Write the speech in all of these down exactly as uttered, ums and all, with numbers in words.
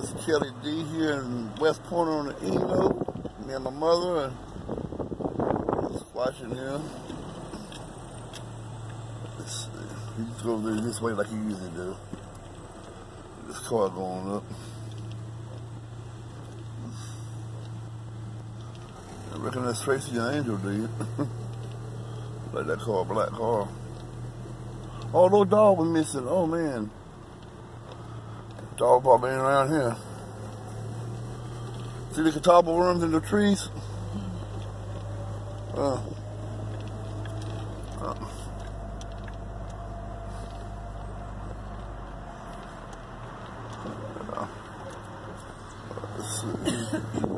It's Kelly D here in West Point on the Eno. Me and my mother and just watching him. Let's see. He just goes this way like he usually do. This car going up. I reckon that's Tracy and Angel, do you? Like that car, black car. Oh, little dog was missing. Oh, man. Dog probably ain't around here. See the catawba worms in the trees? Uh, uh. Yeah. Let's see.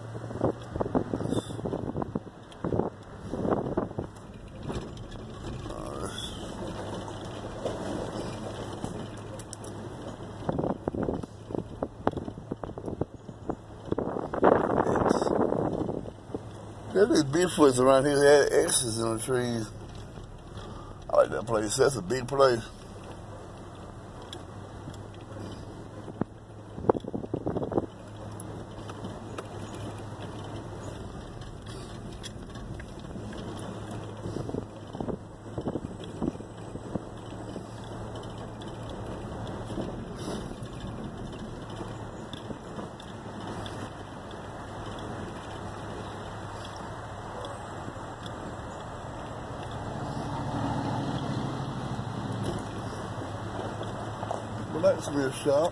There's these Bigfoots around here that had X's in the trees. I like that place. That's a big place. Blacksmith shop.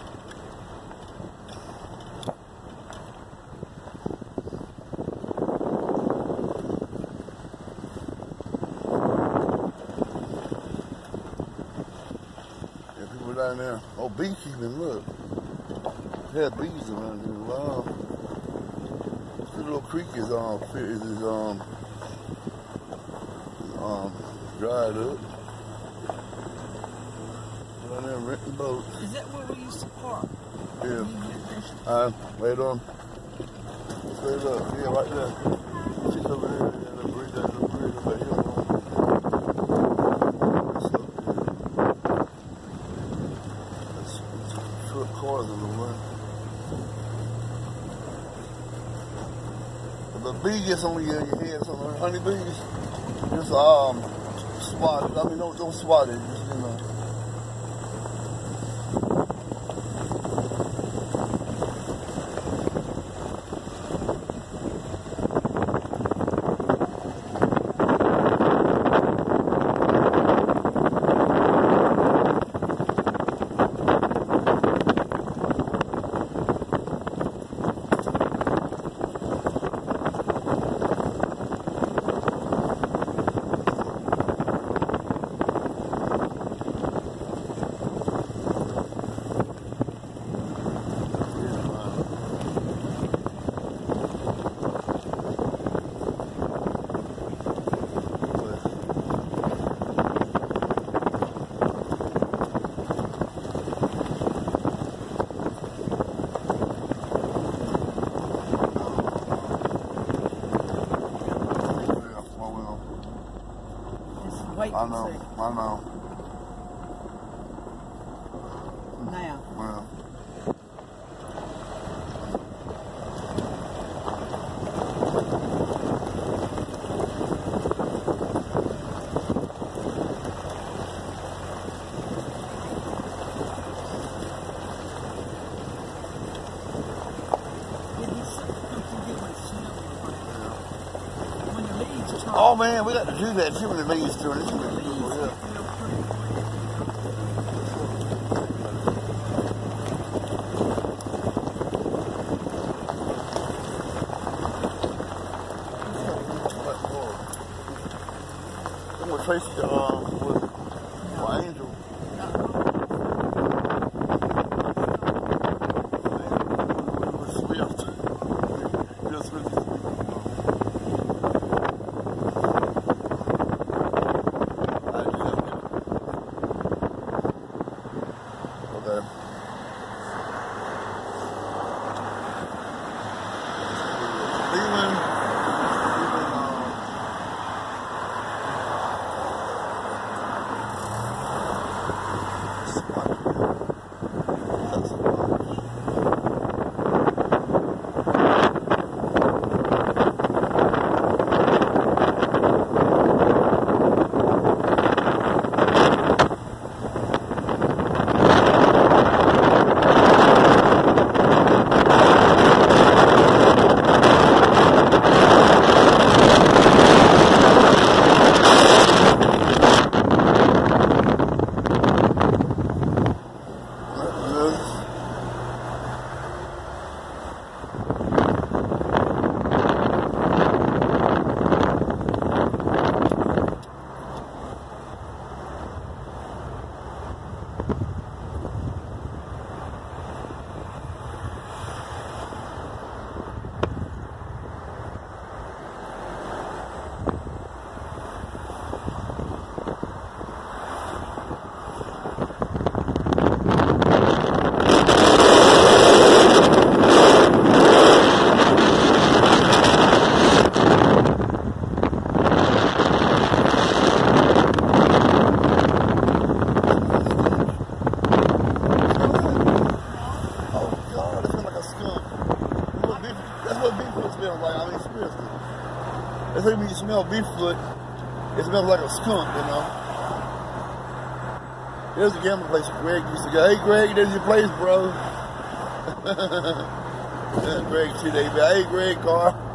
Yeah, people down there. Oh, beekeeping, look. They had bees around here. Wow. This little creek is um is um um dried up. Renting boats. Is that where we used to park? Yeah. Uh, right on. Straight up. Yeah, right there. She's over there. Yeah, the bridge, that little bridge over here. What's up here? That's, that's truck cars in the way. The bee gets on your, your head, some honeybees. Just um swatted. I mean, don't don't swat it. Just, you know. I know, I know. Now. Well. Oh man, we got to do that too when the leaves turn. It's really cool, yeah. I'm gonna trace the uh, with well, Angel. That's what beef foot smells like. I mean, seriously. That's like when you smell beef foot, it smells like a skunk, you know. There's a gambling place Greg used to go. Hey, Greg, there's your place, bro. Greg today, hey, Greg, car.